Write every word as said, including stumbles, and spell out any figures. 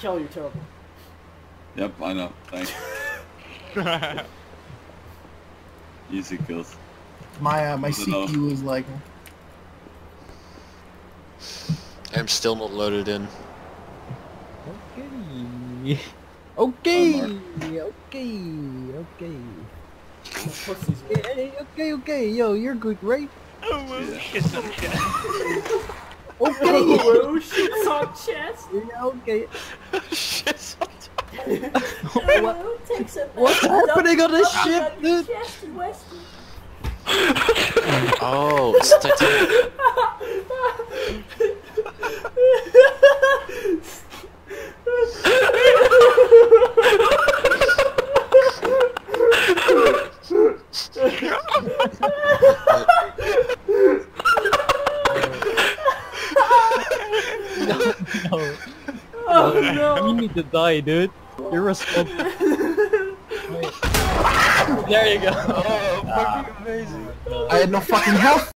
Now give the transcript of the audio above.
Kelly, you're terrible. Yep, I know. Thanks. Easy kills. My uh, my I don't know. C P U is like. I'm still not loaded in. Okay. Okay. Mark. Okay. Okay. Pussies, man. Okay. Okay. Okay. Yo, you're good, right? Oh, well, shit, some shit. Okay. Oh, shit's on chest. Yeah, okay. Shit, some Oh, takes a What's happening on this dump ship, on your dude? chest in Weston. Oh, it's Titanic. No. No. Oh no! You need to die, dude. You're responsible. Wait. There you go. Oh, fucking amazing. I had no fucking health.